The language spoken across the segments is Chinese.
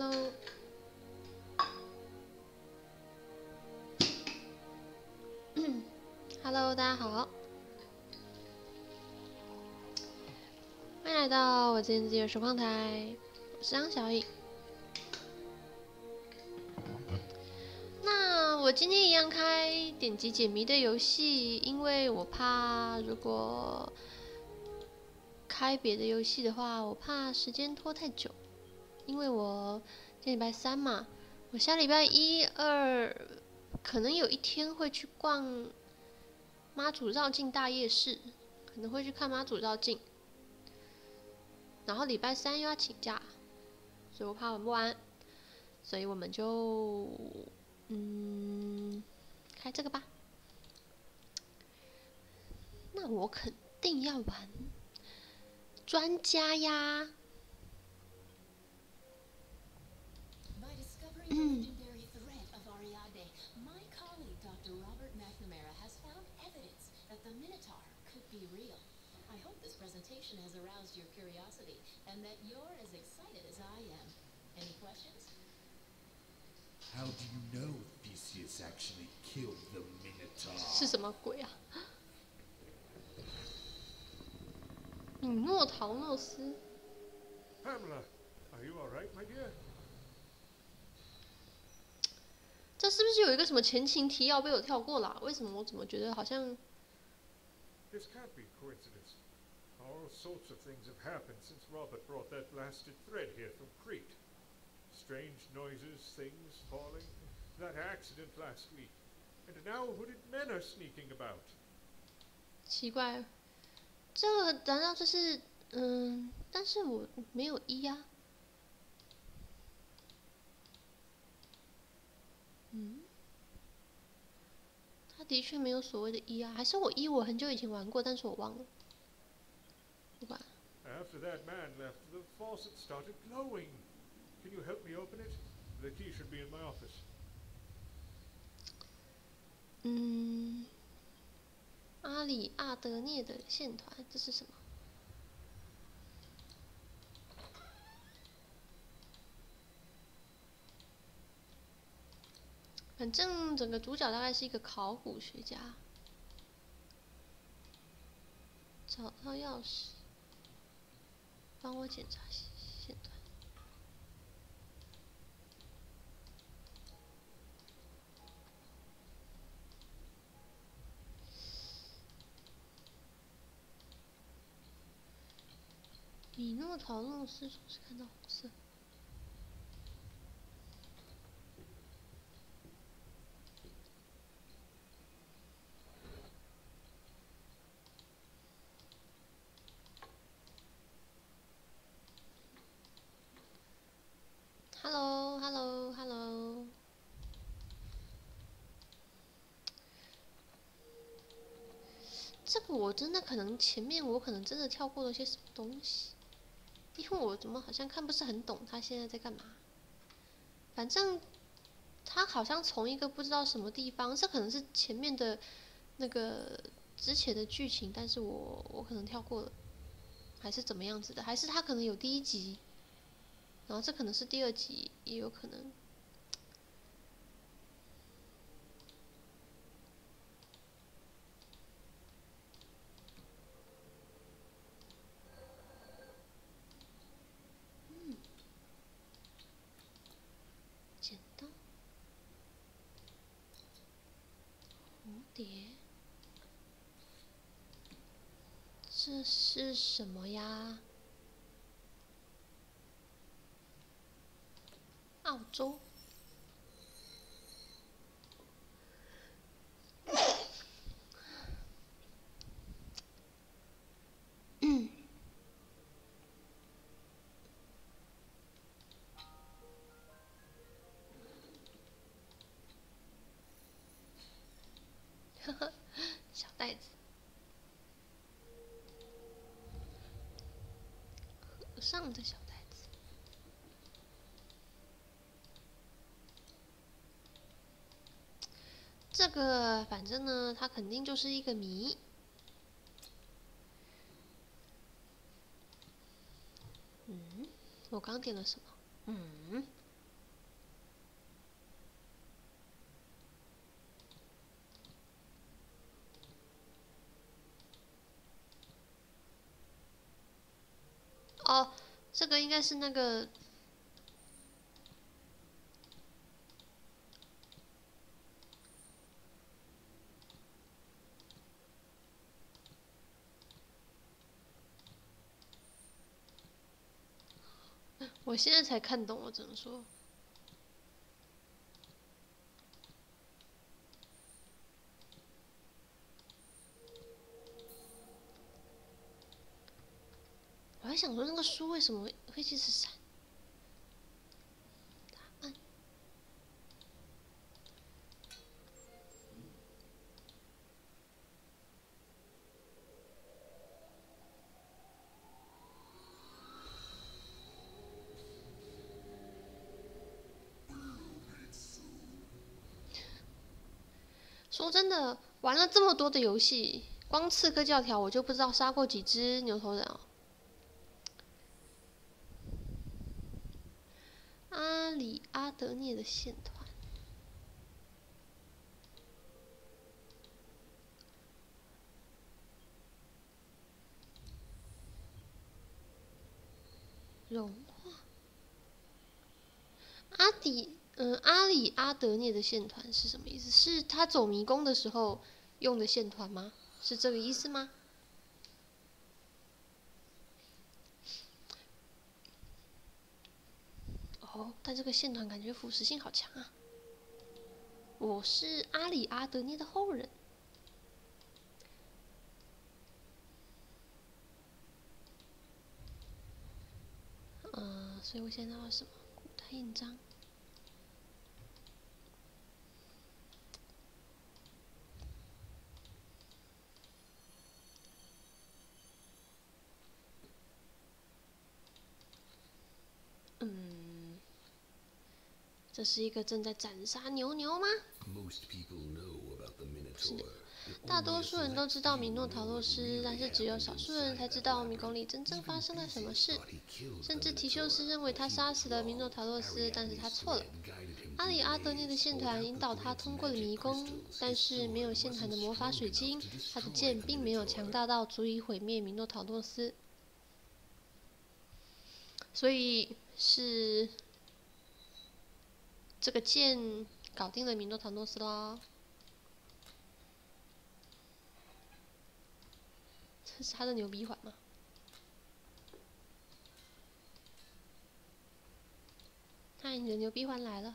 Hello， Hello， 大家好，欢迎来到我今天的实况台，我是张小颖。那我今天一样开点击解谜的游戏，因为我怕如果开别的游戏的话，我怕时间拖太久。因为我今天礼拜三嘛，我下礼拜一、二可能有一天会去逛妈祖绕境大夜市，可能会去看妈祖绕境。然后礼拜三又要请假，所以我怕玩不完，所以我们就开这个吧。那我肯定要玩专家呀。 legendary threat of Ariadne, my colleague Dr. Robert McNamara has found evidence that the Minotaur could be real. I hope this presentation has aroused your curiosity and that you're as excited as I am. Any questions? How do you know Theseus actually killed the Minotaur? 是什么鬼啊？米诺陶诺斯。 Pamela, are you all right, my dear? 这是不是有一个什么前情提要被我跳过了？为什么我怎么觉得好像 This can't be coincidence. All sorts of things have happened since Robert brought that blasted thread here from Crete. Strange noises, things falling, that accident last week, and now hooded men are sneaking about. 奇怪？这个难道这是但是我没有一啊。他的确没有所谓的一啊，还是我一我很久以前玩过，但是我忘了。不管。 After that man left, the faucet started glowing. Can you help me open it? The key should be in my office. 阿里阿德涅的线团，这是什么？反正整个主角大概是一个考古学家。找到钥匙，帮我检查线团。米诺陶诺斯总是看到红色。Hello, hello, hello。这个我真的可能前面我可能真的跳过了些什么东西，因为我怎么好像看不是很懂他现在在干嘛。反正他好像从一个不知道什么地方，这可能是前面的那个之前的剧情，但是我可能跳过了，还是怎么样子的？还是他可能有第一集，然后这可能是第二集，也有可能。剪刀，蝴蝶，这是什么呀？澳洲。小袋子，和尚的小袋子。这个反正呢，它肯定就是一个谜。我刚点了什么？ 这个应该是那个。我现在才看懂，我只能说。我还想说那个书为什么会一直闪？答案。说真的，玩了这么多的游戏，光刺客教条我就不知道杀过几只牛头人哦。阿里阿德涅的线团，融化。阿里阿德涅的线团是什么意思？是他走迷宫的时候用的线团吗？是这个意思吗？哦，但这个线团感觉腐蚀性好强啊！我是阿里阿德涅的后人。所以我现在拿到什么？古代印章。这是一个正在斩杀牛吗？是的，大多数人都知道米诺陶洛斯，但是只有少数人才知道迷宫里真正发生了什么事。甚至提修斯认为他杀死了米诺陶洛斯，但是他错了。阿里阿德涅的线团引导他通过了迷宫，但是没有线团的魔法水晶，他的剑并没有强大到足以毁灭米诺陶洛斯。所以是这个剑搞定了米诺陶洛斯啦。这是他的牛鼻环吗？嗨，你的牛鼻环来了。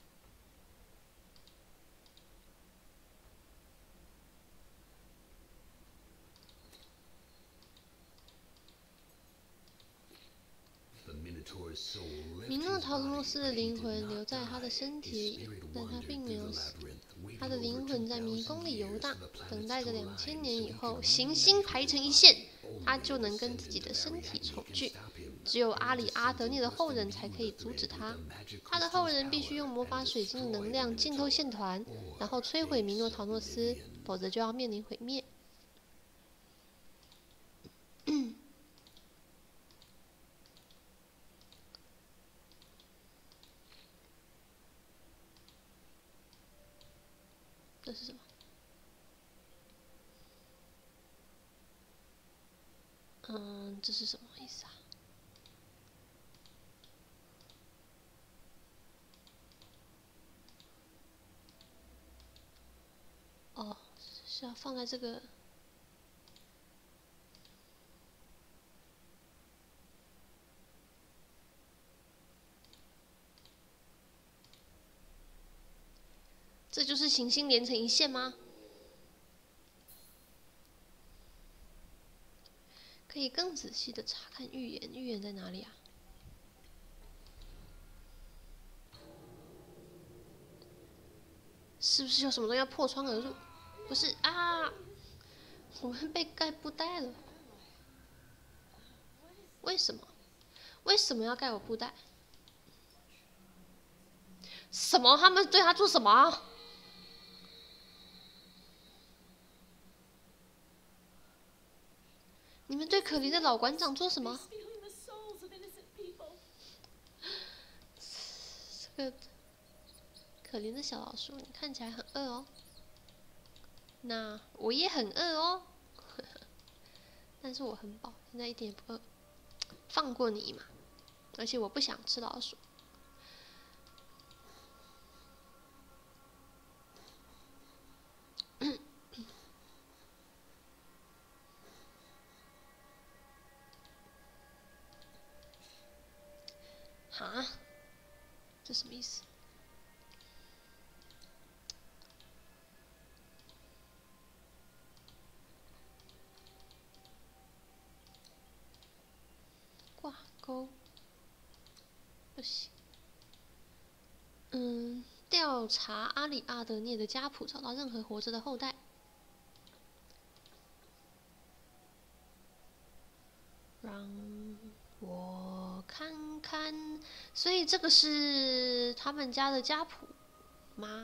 米诺陶洛斯的灵魂留在他的身体里，但他并没有死。他的灵魂在迷宫里游荡，等待着2000年以后行星排成一线，他就能跟自己的身体重聚。只有阿里阿德涅的后人才可以阻止他。他的后人必须用魔法水晶的能量浸透线团，然后摧毁米诺陶洛斯，否则就要面临毁灭。这是什么？这是什么意思啊？哦，是要放在这个。这就是行星连成一线吗？可以更仔细的查看预言，预言在哪里啊？是不是有什么东西要破窗而入？不是啊，我们被盖布袋了。为什么？为什么要盖我布袋？什么？他们对他做什么？你们对可怜的老馆长做什么？这个可怜的小老鼠，你看起来很饿哦。那我也很饿哦，但是我很饱，现在一点也不饿。放过你嘛， 而且我不想吃老鼠。哈，这什么意思？挂钩不行。调查阿里阿德涅的家谱，找到任何活着的后代。让我看看，所以这个是他们家的家谱吗？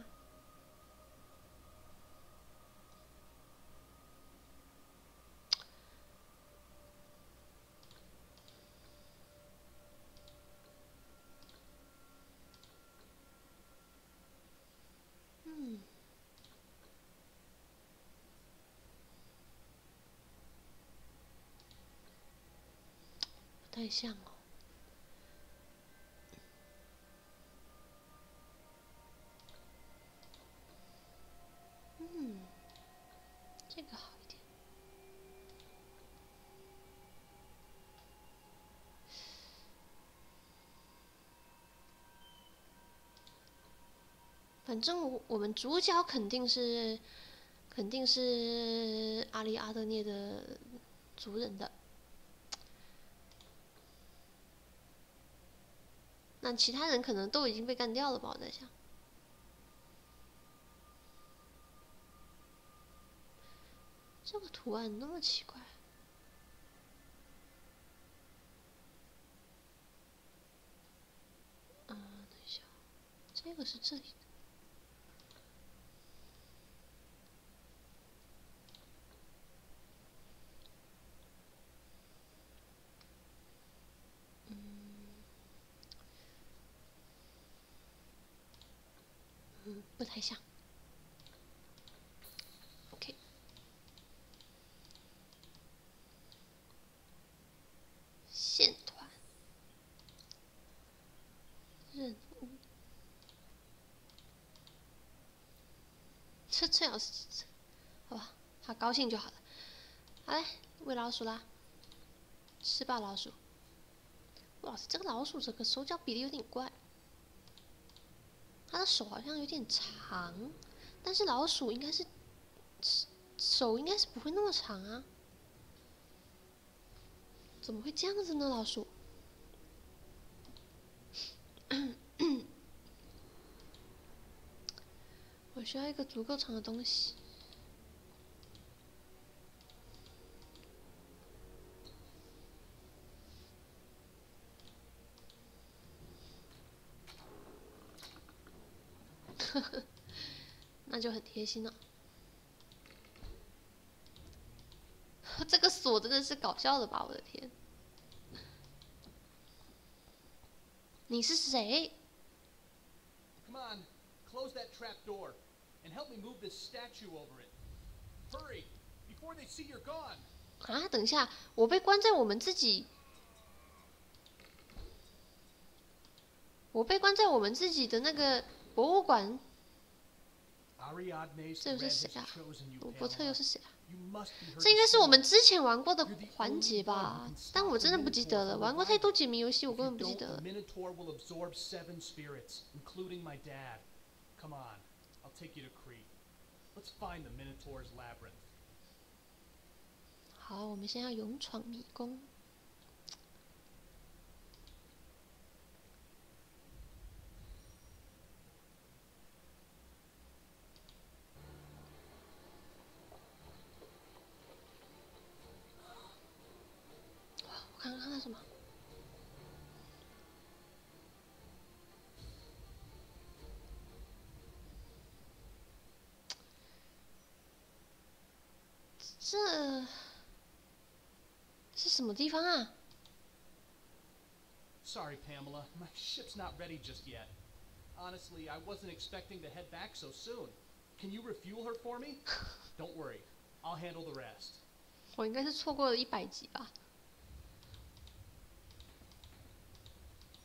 不太像哦。这个好一点。反正我们主角肯定是阿里阿德涅的族人的。那其他人可能都已经被干掉了吧？我在想。这个图案那么奇怪。等一下，这个是这里的。不太像。OK。线团。任务。这最好是，好吧，他高兴就好了。好嘞，喂老鼠啦，吃吧老鼠。哇塞，这个老鼠这个手脚比例有点怪。它的手好像有点长，但是老鼠应该是手应该是不会那么长啊。怎么会这样子呢，老鼠？我需要一个足够长的东西。那就很贴心了。这个锁真的是搞笑的吧？我的天！你是谁 Come on, close that trap door, and help me move this statue over it. Hurry, before they see you're gone. 啊？等一下，我被关在我们自己的那个博物馆。这又是谁啊？罗伯特又是谁啊？这应该是我们之前玩过的环节吧？但我真的不记得了，玩过太多解谜游戏，我根本不记得了。好，我们先要勇闯迷宫。我刚刚看到什么？这是什么地方啊 Sorry, Pamela. My ship's not ready just yet. Honestly, I wasn't expecting to head back so soon. Can you refuel her for me? Don't worry, I'll handle the rest. 我应该是错过了100集吧。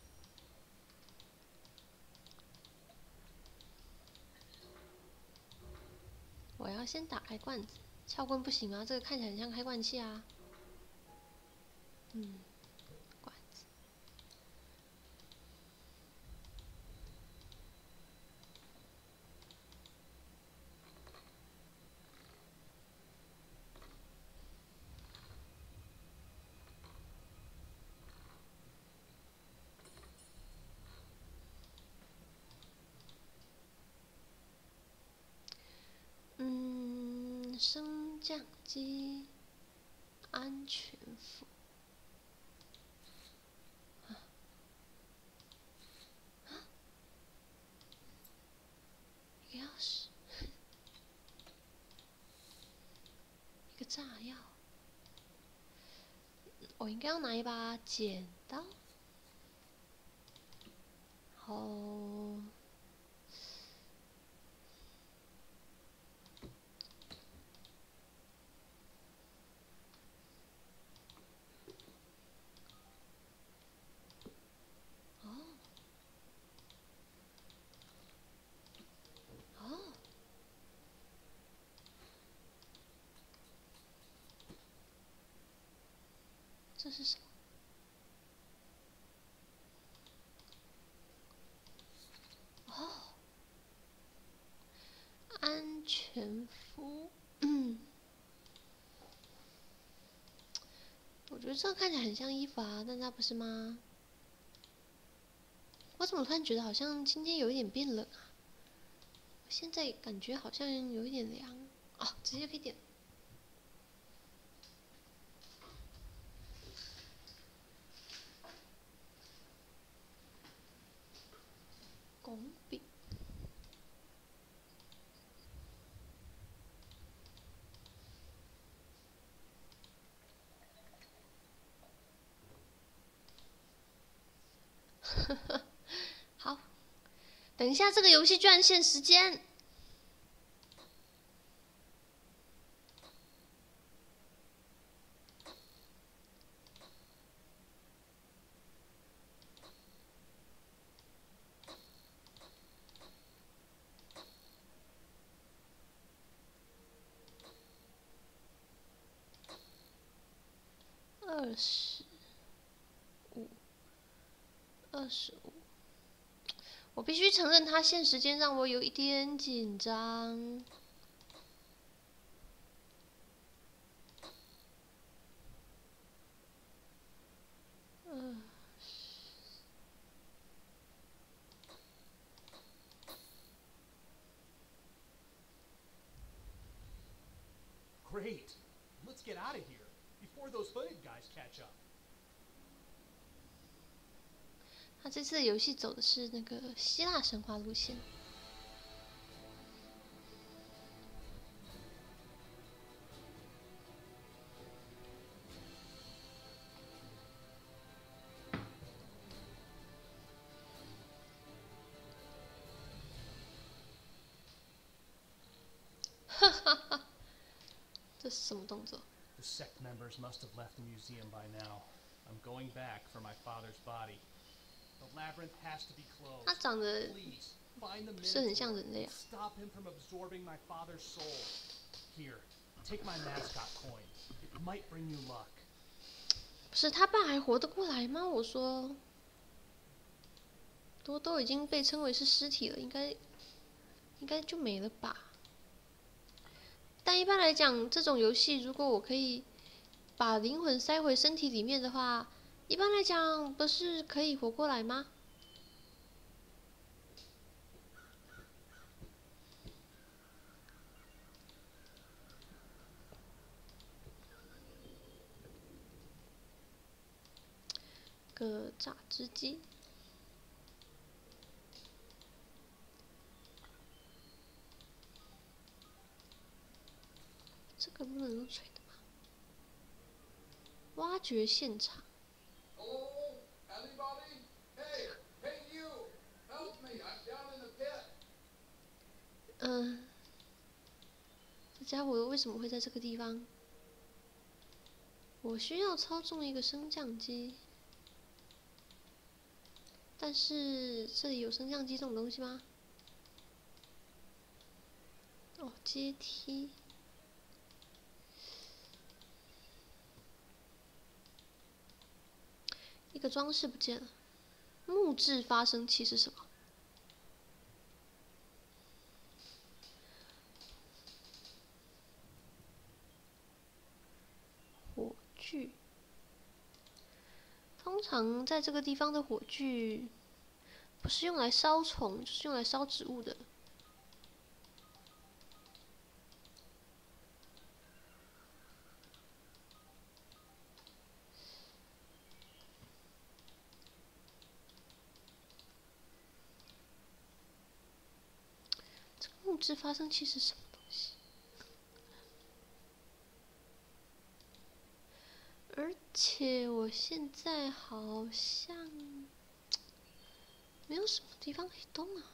我要先打开罐子，撬棍不行吗？这个看起来很像开罐器啊。罐子。升降机安全服。一个钥匙，一个炸药。我应该要拿一把剪刀。哦。这是什么？哦，安全服。我觉得这个看起来很像衣服啊，但它不是吗？我怎么突然觉得好像今天有一点变冷啊？现在感觉好像有一点凉。哦，直接可以点。拱饼。好，等一下，这个游戏居然限时间。25，我必须承认，它限时间让我有一点紧张。 Great. Let's get out of here before those hooded guys catch up. 他这次的游戏走的是那个希腊神话路线。哈哈哈，这是什么动作？ The sect members must have left the museum by now. I'm going back for my father's body. The labyrinth has to be closed. 他长得 Please find the 是很像 Minotaur. 人类啊。 Stop him from absorbing my father's soul. Here, take my mascot coin. It might bring you luck. 不是他爸还活得过来吗？我说，都已经被称为是尸体了，应该就没了吧？但一般来讲，这种游戏如果我可以把灵魂塞回身体里面的话，一般来讲不是可以活过来吗？个榨汁机。 这个不能用水的吗？挖掘现场。 Hello, anybody? Hey, hey you! Help me! I'm down in the pit. 这家伙为什么会在这个地方？我需要操纵一个升降机，但是这里有升降机这种东西吗？ 哦，阶梯。一个装饰不见了。木质发生器是什么？火炬。通常在这个地方的火炬，不是用来烧虫，就是用来烧植物的。这个木质发生器是什么东西？而且我现在好像没有什么地方可以动啊。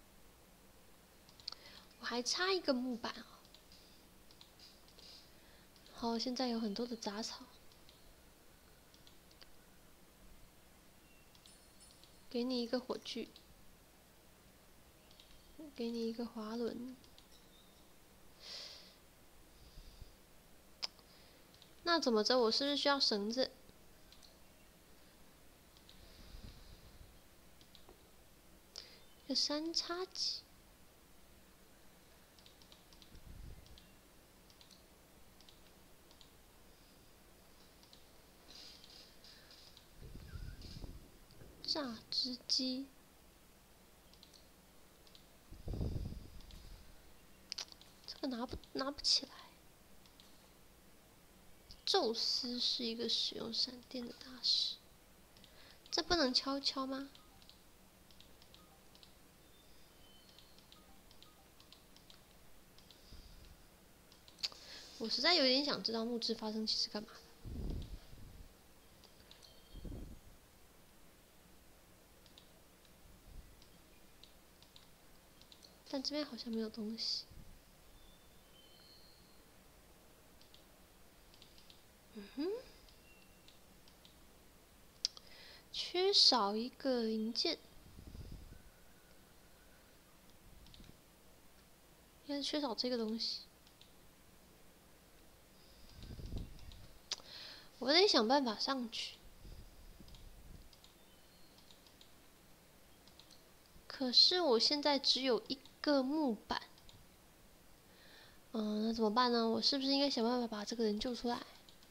我还差一个木板啊。好，现在有很多的杂草。给你一个火炬，给你一个滑轮。那怎么着？我是不是需要绳子？一个三叉戟。榨汁机。这个拿不起来。宙斯是一个使用闪电的大师。这不能敲敲吗？我实在有点想知道木质发生器是干嘛的。但这边好像没有东西。缺少一个零件，应该是缺少这个东西。我得想办法上去。可是我现在只有一个木板。那怎么办呢？我是不是应该想办法把这个人救出来？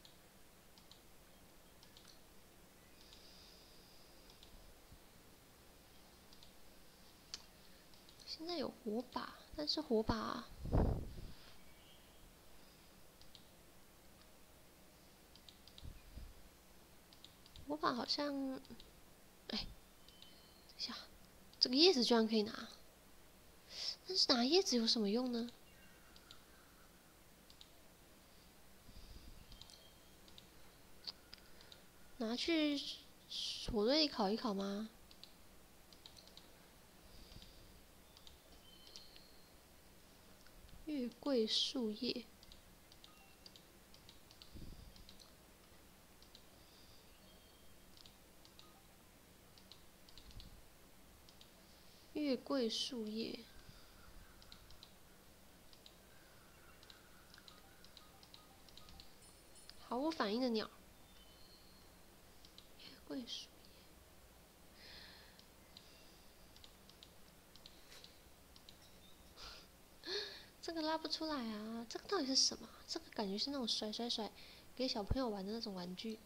现在有火把，但是火把好像，哎，等一下，这个叶子居然可以拿，但是拿叶子有什么用呢？拿去火堆里烤一烤吗？月桂树叶。月桂树叶。毫无反应的鸟。月桂树叶。这个拉不出来啊！这个到底是什么？这个感觉是那种甩给小朋友玩的那种玩具。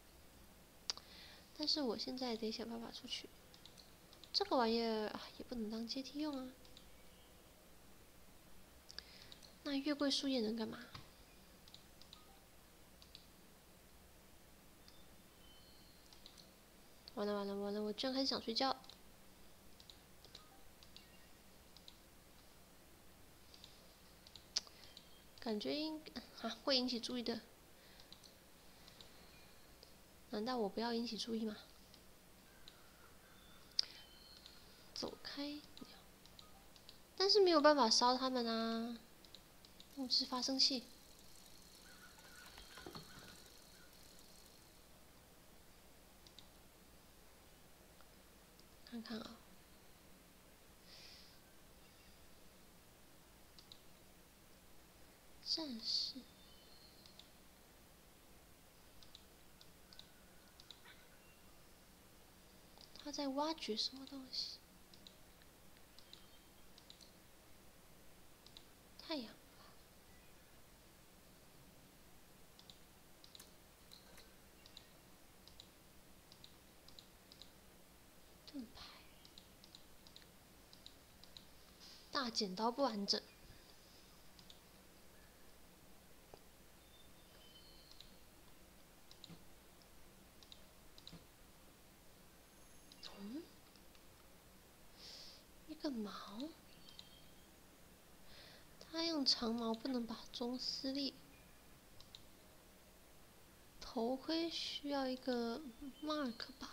但是我现在得想办法出去。这个玩意儿啊，也不能当阶梯用啊。那月桂树叶能干嘛？完了！我居然开始想睡觉。感觉会引起注意的。难道我不要引起注意吗？走开！但是没有办法烧它们啊。木质发生器。看看啊。 战士。他在挖掘什么东西？太阳。盾牌。大剪刀不完整。一个矛，他用长矛不能把钟撕裂。头盔需要一个 mark 吧。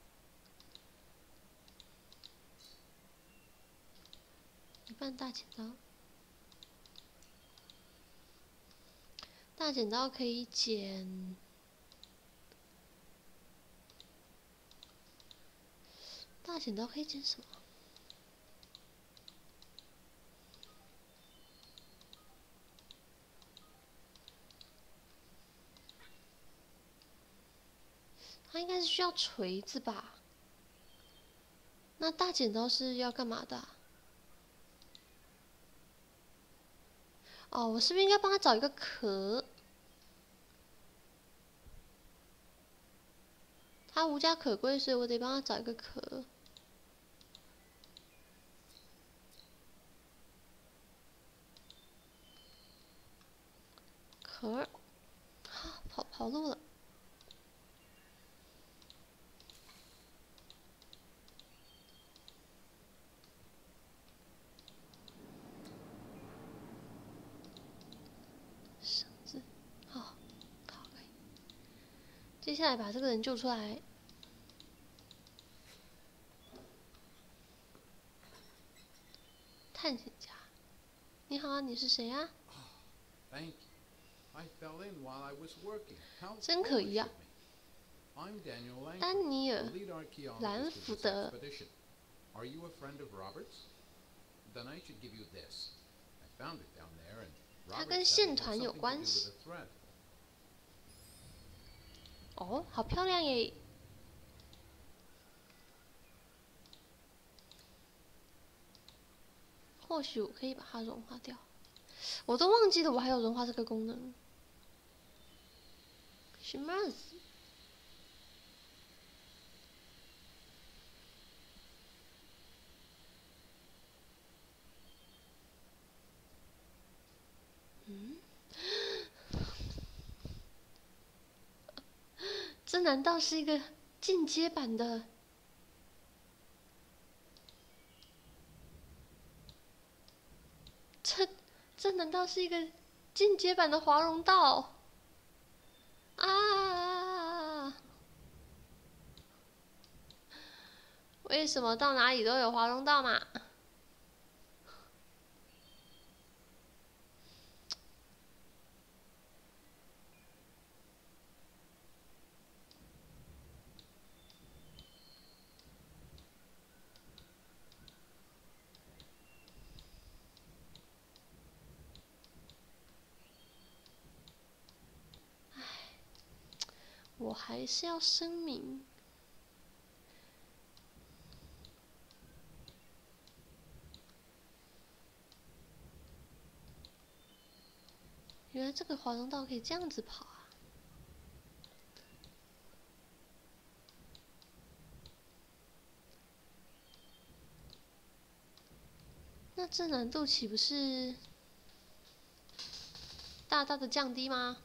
一半大剪刀，大剪刀可以剪。大剪刀可以剪什么？它应该是需要锤子吧？那大剪刀是要干嘛的啊？哦，我是不是应该帮他找一个壳？他无家可归，所以我得帮他找一个壳。壳儿，啊，跑路了。绳子，好，可以。接下来把这个人救出来。探险家，你好，你是谁啊？ Thank you. I fell in while I was working. How 真可疑啊！ I'm Daniel Lang, 丹尼尔 the lead · archaeologist 兰 of 福 this 德。 expedition. Are you a friend of Robert's? Then I should give you this. I found it down there, and 它 Robert 跟 said 线 it had 团有 something to 关 do 系。 with a thread. 哦，好漂亮耶！或许我可以把它融化掉。我都忘记了我还有融化这个功能。什么？嗯？这难道是一个进阶版的？这难道是一个进阶版的华容道？啊！为什么到哪里都有华容道嘛？我还是要声明，原来这个华容道可以这样子跑啊！那这难度岂不是大大的降低吗？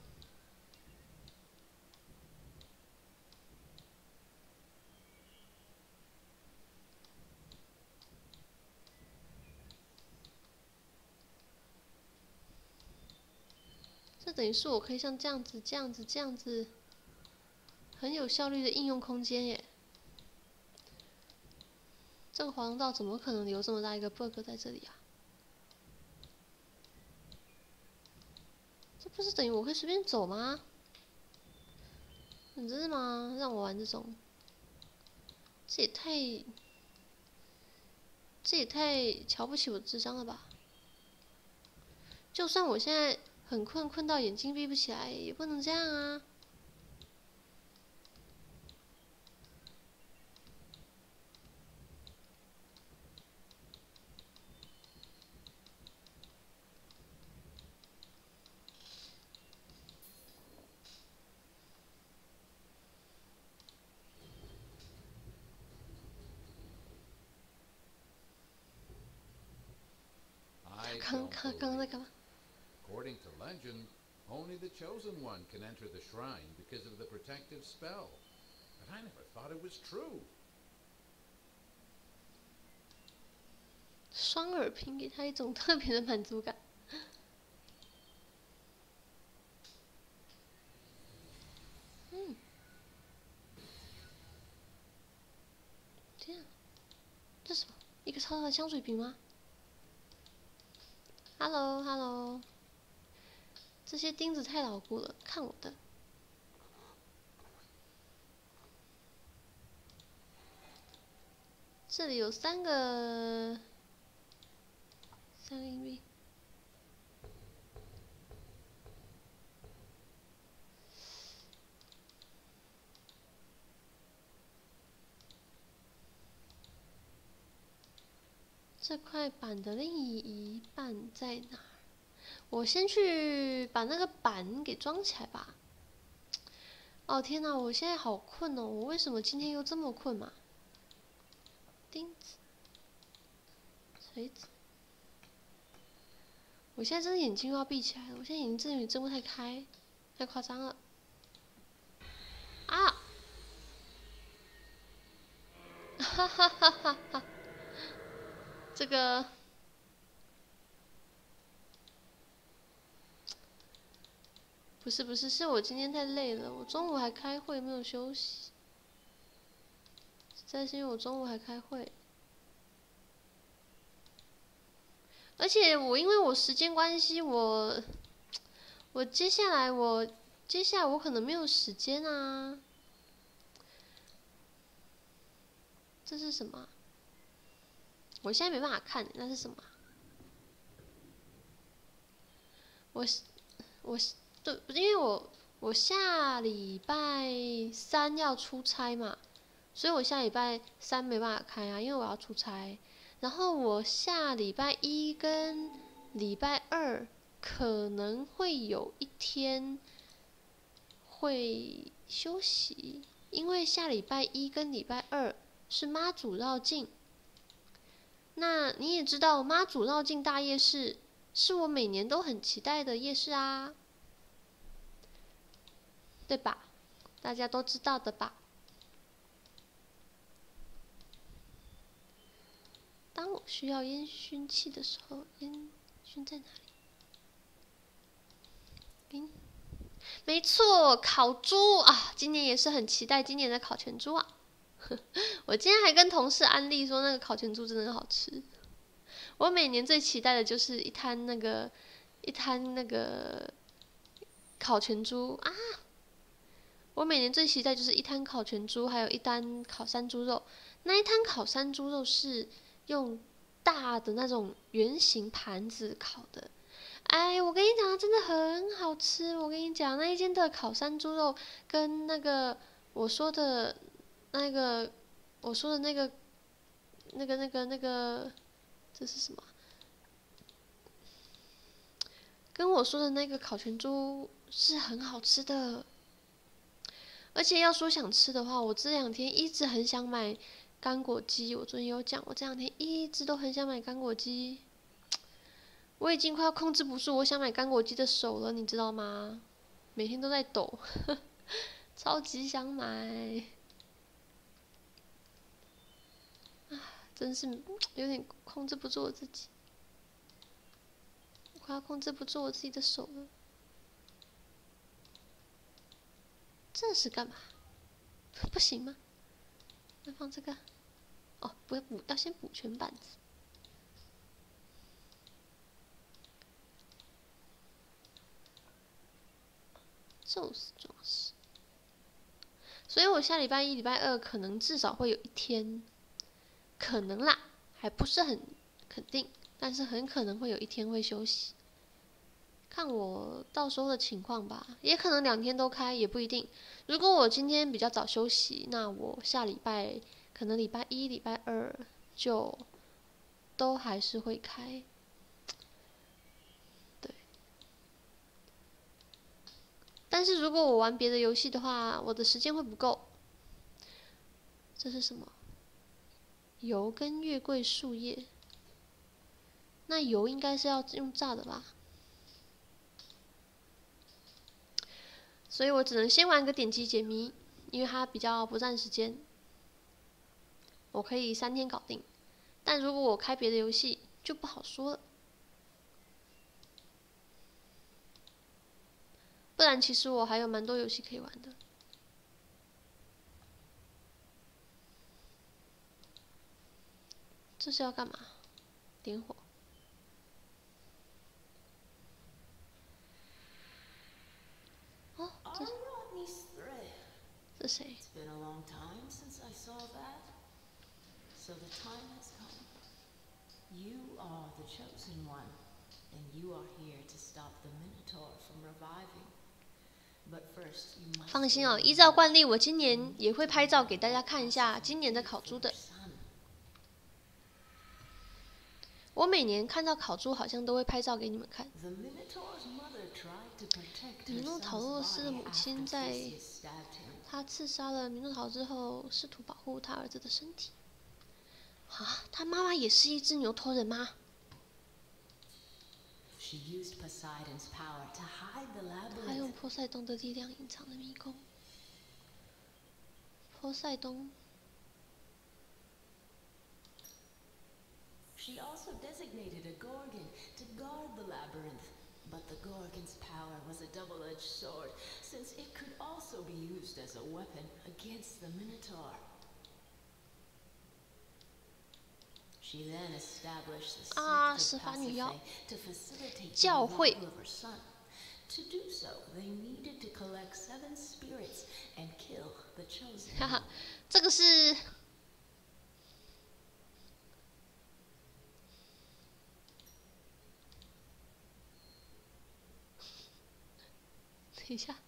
这等于是我可以像这样子，很有效率的应用空间耶。这个华容道怎么可能留这么大一个 bug 在这里啊？这不是等于我可以随便走吗？你真的吗？让我玩这种，这也太瞧不起我的智商了吧！就算我现在很困，困到眼睛闭不起来，也不能这样啊。刚刚在干嘛？ According to legend, only the chosen one can enter the shrine because of the protective spell. But I never thought it was true. 双耳屏给他一种特别的满足感。这样，这是什么？一个超大的香水瓶吗 ？Hello Hello， 这些钉子太牢固了，看我的。这里有三个硬币。这块板的另一半在哪？我先去把那个板给装起来吧。哦天哪，我现在好困哦！我为什么今天又这么困嘛？钉子、锤子，我现在真的眼睛又要闭起来了。我现在眼睛真的有点睁不太开，太夸张了。啊！哈哈哈哈哈！这个。 不是，是我今天太累了，我中午还开会没有休息。实在是因为我中午还开会，而且因为我时间关系，我接下来我可能没有时间啊。这是什么？我现在没办法看，那是什么？对，因为我下礼拜3要出差嘛，所以我下礼拜3没办法开啊，因为我要出差。然后我下礼拜1跟礼拜2可能会有一天会休息，因为下礼拜1跟礼拜2是妈祖绕境。那你也知道，妈祖绕境大夜市是我每年都很期待的夜市啊。 对吧？大家都知道的吧？当我需要烟熏器的时候，烟熏在哪里？没错，烤猪啊！今年也是很期待今年的烤全猪啊！我今天还跟同事安利说，那个烤全猪真的很好吃。我每年最期待的就是一摊那个烤全猪啊！ 我每年最期待就是一摊烤全猪，还有一摊烤山猪肉。那一摊烤山猪肉是用大的那种圆形盘子烤的，哎，我跟你讲，真的很好吃。我跟你讲，那一间的烤山猪肉跟那个我说的那个，这是什么？跟我说的那个烤全猪是很好吃的。 而且要说想吃的话，我这2天一直很想买干果鸡。我昨天有讲，我这2天一直都很想买干果鸡。我已经快要控制不住我想买干果鸡的手了，你知道吗？每天都在抖，超级想买。啊，真是有点控制不住我自己，我快要控制不住我自己的手了。 这是干嘛？不行吗？那放这个？哦，不要补，要先补全板子。宙斯装饰。所以我下礼拜1、礼拜2可能至少会有一天，可能啦，还不是很肯定，但是很可能会有一天会休息。 看我到时候的情况吧，也可能2天都开，也不一定。如果我今天比较早休息，那我下礼拜可能礼拜1、礼拜2就都还是会开。对。但是如果我玩别的游戏的话，我的时间会不够。这是什么？油跟月桂树叶。那油应该是要用炸的吧？所以我只能先玩个点击解谜，因为它比较不占时间，我可以3天搞定。但如果我开别的游戏，就不好说了。不然其实我还有蛮多游戏可以玩的。这是要干嘛？点火。哦，这谁？ It's been a long time since I saw that. So the time has come. You are the chosen one, and you are here to stop the Minotaur from reviving. But first, you must. 放心哦，依照惯例，我今年也会拍照给大家看一下今年的烤猪的。我每年看到烤猪，好像都会拍照给你们看。米诺陶洛斯的母亲在他刺杀了米诺陶之后，试图保护他儿子的身体。啊，他妈妈也是一只牛头人吗？他用波塞冬的力量隐藏了迷宫。波塞冬。 She also designated a Gorgon to guard the labyrinth, but the Gorgon's power was a double-edged sword, since it could also be used as a weapon against the Minotaur. She then established the Sect of Pasiphae to facilitate the revival of her son. To do so, they needed to collect 7 spirits and kill the chosen. 哈哈，这个是。等一下，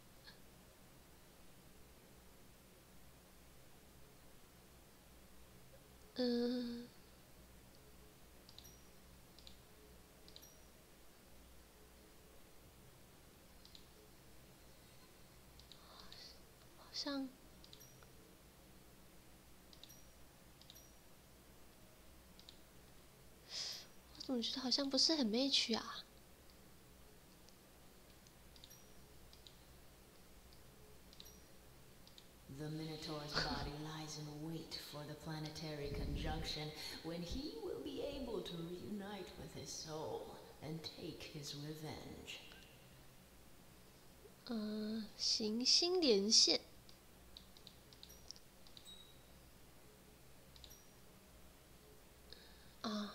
好像我怎么觉得好像不是很match啊？ The Minotaur's body lies in wait for the planetary conjunction when he will be able to reunite with his soul and take his revenge. 行星连线。啊。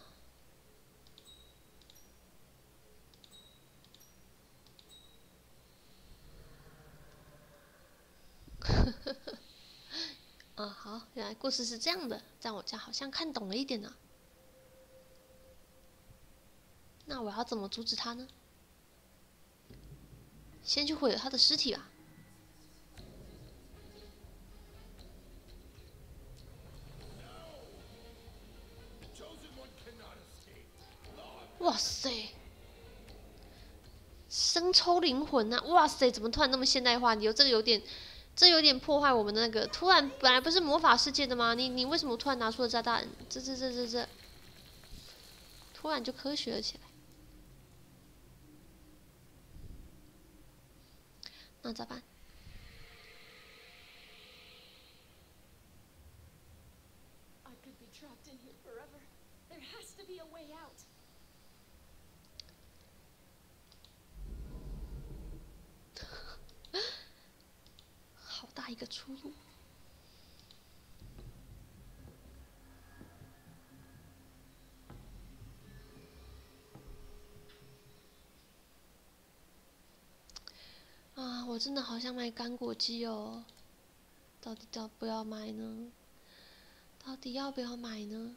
好，原来故事是这样的，这样我这样好像看懂了一点呢。那我要怎么阻止他呢？先去毁了他的尸体吧。哇塞！生抽灵魂啊！哇塞，怎么突然那么现代化？这有点破坏我们的那个。突然本来不是魔法世界的吗？你为什么突然拿出了炸弹？这，突然就科学了起来。那咋办？ I could be trapped in here forever. There has to be a way out. 好大一个出路！啊，我真的好想买干果机哦，到底要不要买呢？到底要不要买呢？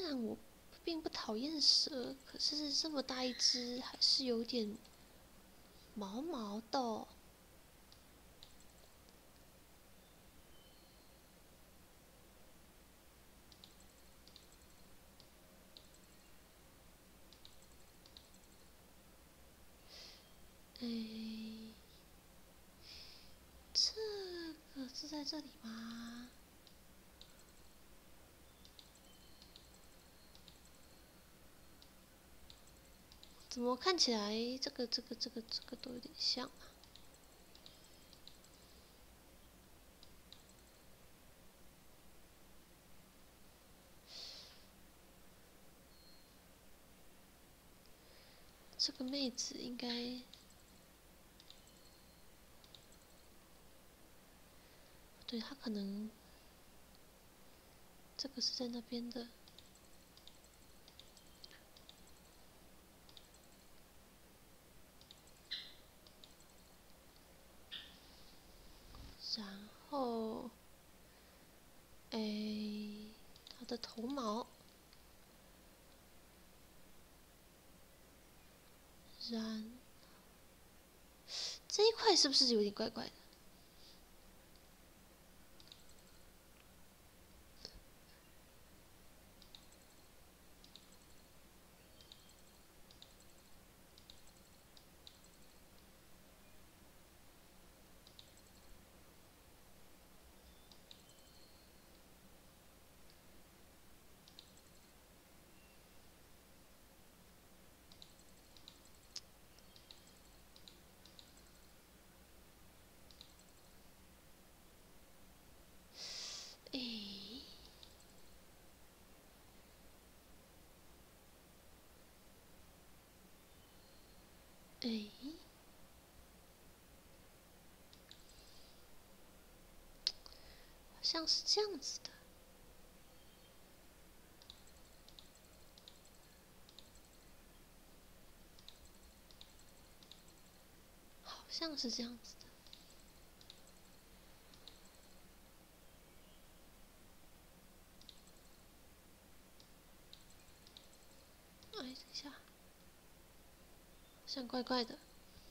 然我并不讨厌蛇，可是这么大一只还是有点毛毛的哦。这个是在这里吗？怎么看起来这个都有点像啊？这个妹子应该，对，她可能这个是在那边的。然后，它的头毛，这一块是不是有点怪怪的？诶，诶，好像是这样子的。好像是这样子的。等一下，好像怪怪的。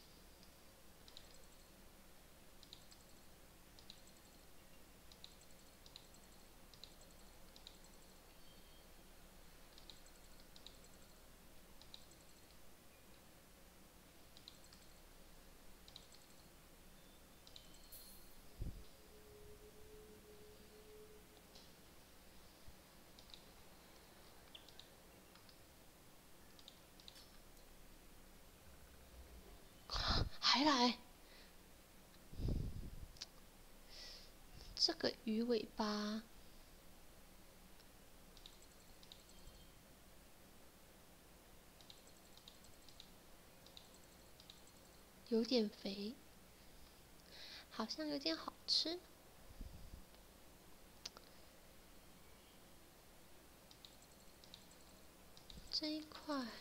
还来，这个鱼尾巴有点肥，好像有点好吃。这一块，然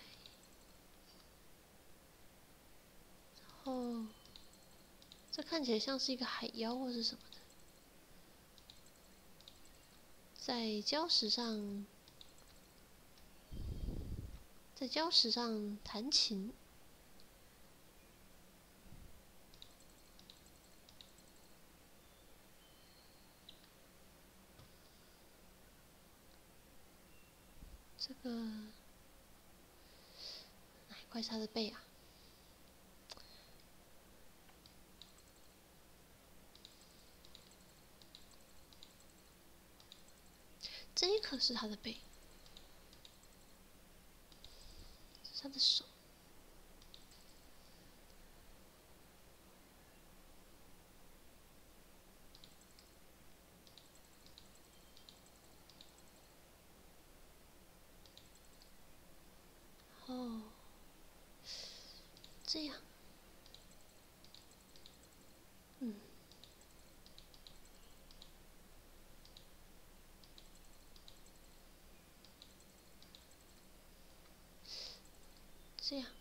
后这看起来像是一个海妖或是什么的，在礁石上弹琴。这个哪一块是它的背啊？这一颗是它的背，这是它的手。哦，这样，这样，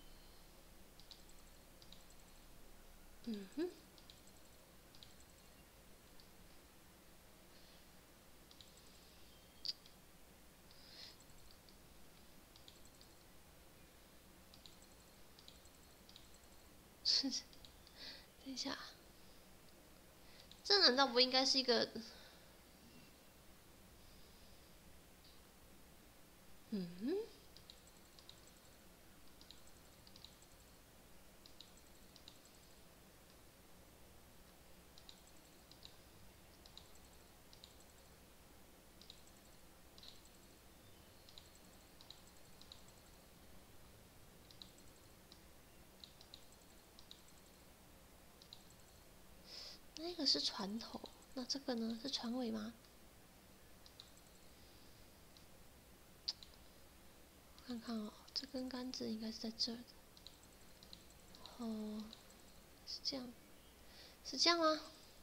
等一下，这难道不应该是一个？嗯？那个是船头，那这个呢？是船尾吗？看看哦，这根杆子应该是在这儿的。哦，是这样，是这样吗？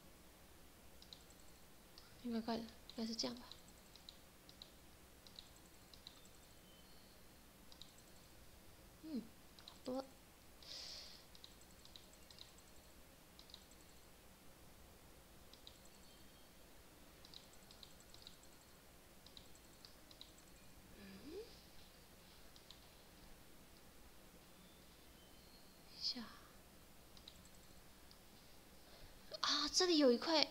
应该应该是这样吧。嗯，好多。下啊，这里有一块。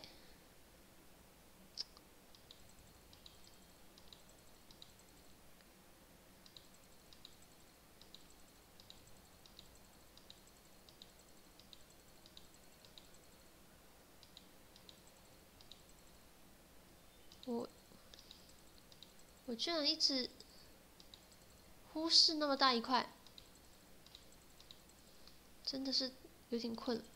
我居然一直忽视那么大一块，真的是有点困了。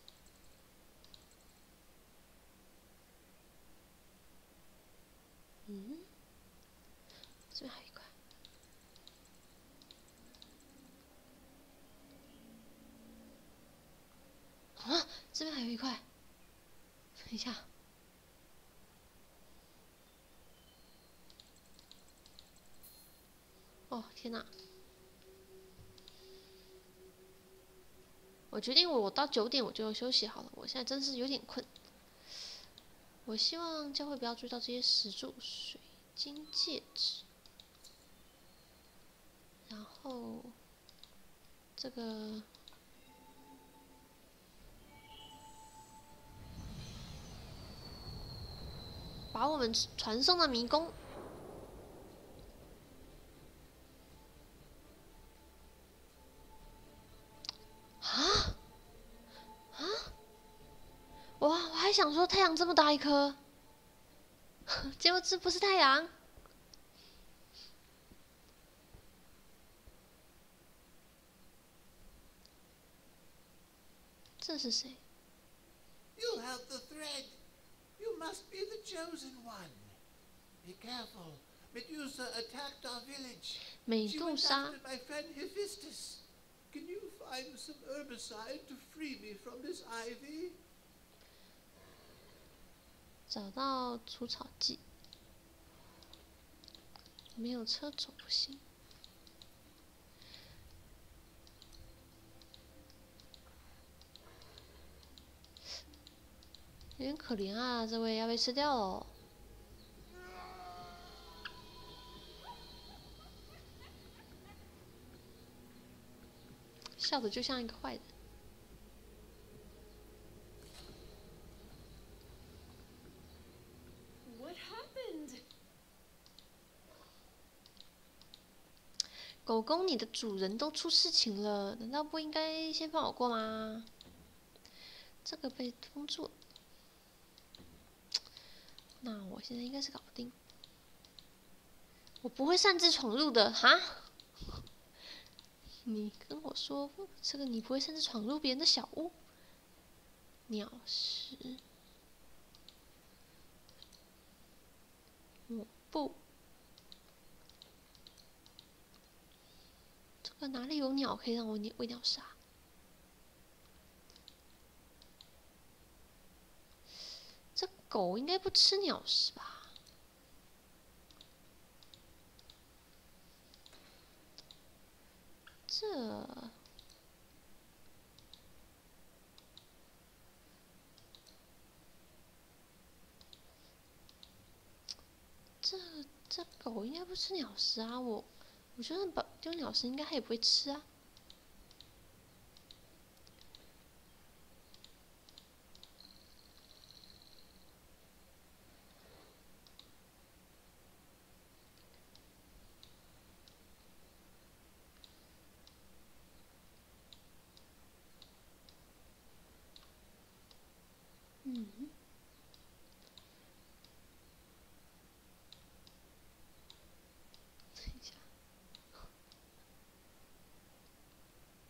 嗯，这边还有一块。啊，这边还有一块。等一下。哦，天哪！我决定我到9点我就休息好了，我现在真是有点困。我希望教会不要注意到这些石柱、水晶戒指，然后这个把我们传送到迷宫。啊啊！我还想说太阳这么大一颗，结果这不是太阳。这是谁？ You have the thread. You must be the chosen one. Be careful. Medusa attacked our village. 美 She 杜 went 莎 after my friend Hephaestus. Can you find some herbicide to free me from this ivy? 找到除草剂，没有车走不行。有点可怜啊，这位要被吃掉了。笑的就像一个坏人。 What happened? 狗狗，你的主人都出事情了，难道不应该先放我过吗？这个被封住了，那我现在应该是搞不定。我不会擅自闯入的，哈？你跟我说这个，你不会擅自闯入别人的小屋？鸟食，抹布。这个哪里有鸟可以让我喂鸟杀？这狗应该不吃鸟食吧？这狗应该不吃鸟食啊！我觉得丢鸟食应该它也不会吃啊。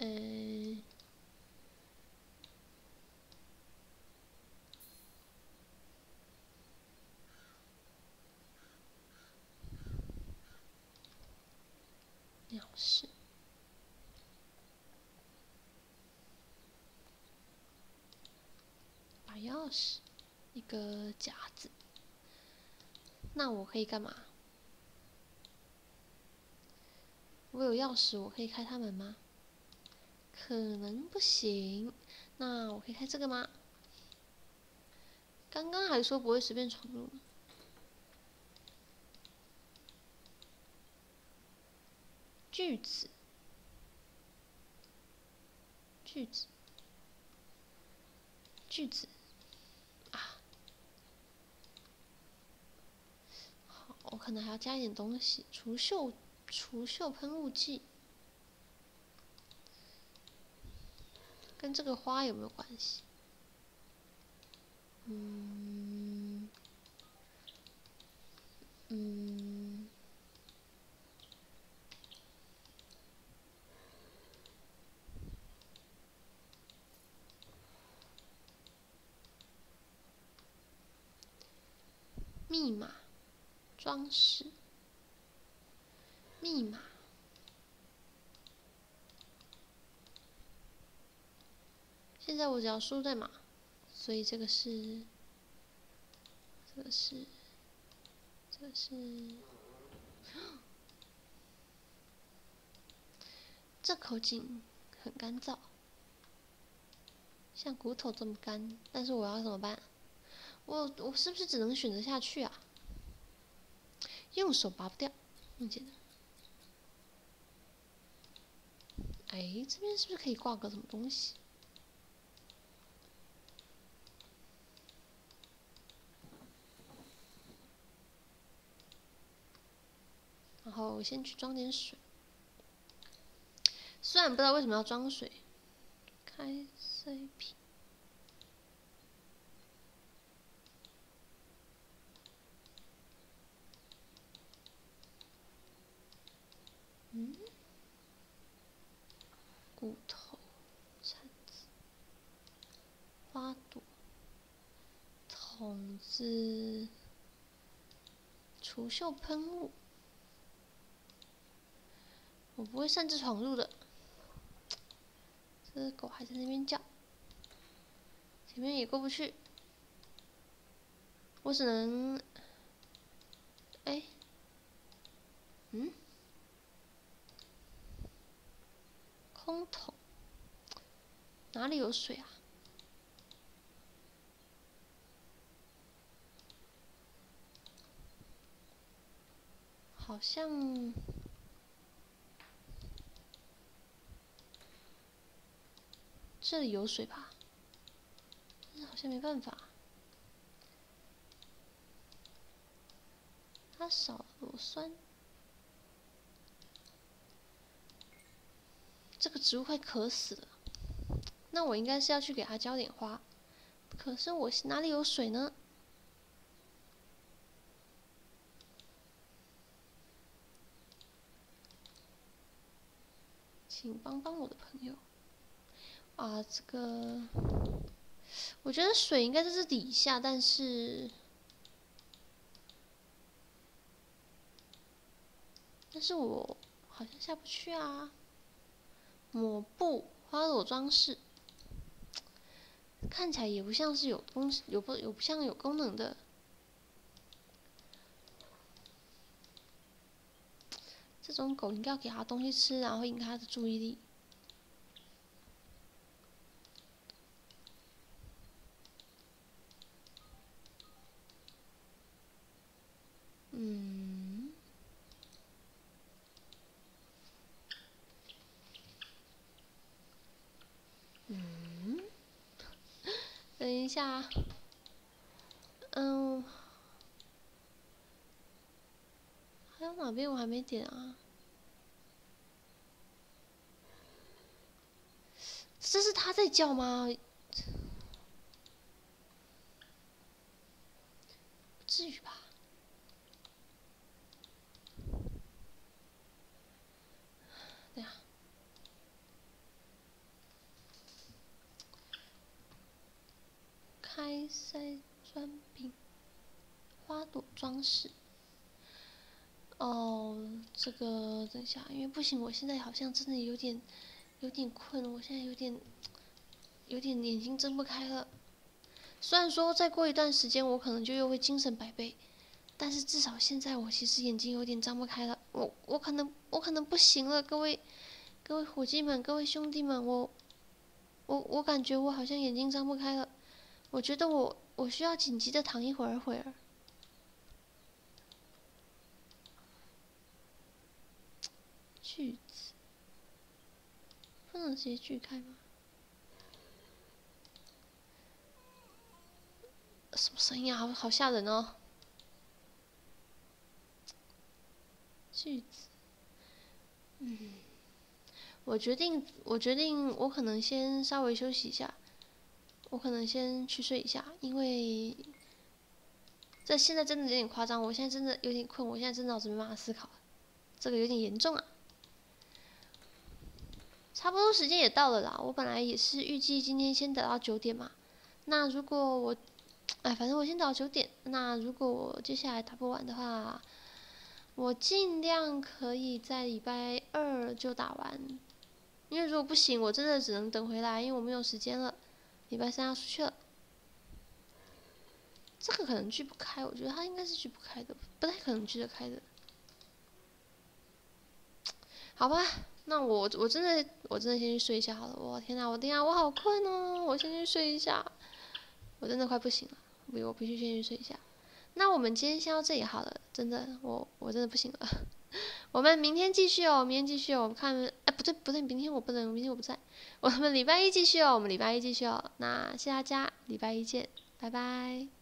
钥匙，把钥匙，一个夹子。那我可以干嘛？我有钥匙，我可以开它门吗？可能不行。那我可以开这个吗？刚刚还说不会随便闯入呢。锯子，锯子，锯子啊！好，我可能还要加一点东西，除锈喷雾剂，跟这个花有没有关系？密码，装饰，密码。现在我只要输入代码，所以这个是，这口井很干燥，像骨头这么干，但是我要怎么办？我是不是只能选择下去啊？用手拔不掉，用简单。哎，这边是不是可以挂个什么东西？然后我先去装点水，虽然不知道为什么要装水。开 CP。骨头、铲子、花朵、筒子、除锈喷雾。我不会擅自闯入的。这只狗还在那边叫，前面也过不去。我只能，空桶，哪里有水啊？好像这里有水吧？但是好像没办法。它少了螺栓。这个植物快渴死了，那我应该是要去给它浇点花。可是我哪里有水呢？请帮帮我的朋友。啊，这个，我觉得水应该在这底下，但是我好像下不去啊。抹布、花朵装饰，看起来也不像是有不像有功能的。这种狗应该要给它东西吃，然后引开它的注意力。等一下，还有哪边我还没点啊？这是它在叫吗？不至于吧？对啊， 塞砖饼，花朵装饰。哦，这个等一下，因为不行，我现在好像真的有点困，我现在有点眼睛睁不开了。虽然说再过一段时间我可能就又会精神百倍，但是至少现在我其实眼睛有点张不开了。我可能不行了，各位伙计们，各位兄弟们，我感觉我好像眼睛张不开了。我觉得我需要紧急的躺一会儿。锯子不能直接锯开吗？什么声音啊？好吓人哦！锯子，我决定，我可能先稍微休息一下，我可能先去睡一下，因为这现在真的有点夸张，我现在真的有点困，我现在真的脑子没办法思考，这个有点严重啊。差不多时间也到了啦，我本来也是预计今天先打到9点嘛。那如果我，反正我先打到9点。那如果我接下来打不完的话，我尽量可以在礼拜2就打完。因为如果不行，我真的只能等回来，因为我没有时间了。礼拜3要出去了。这个可能锯不开，我觉得它应该是锯不开的，不太可能锯得开的。好吧。那我真的先去睡一下好了。我天哪，我好困哦！我先去睡一下，我真的快不行了，我必须先去睡一下。那我们今天先到这里好了，真的，我真的不行了。我们明天继续哦，我们看，不对，明天我不能，明天我不在。我们礼拜一继续哦，那谢谢大家，礼拜一见，拜拜。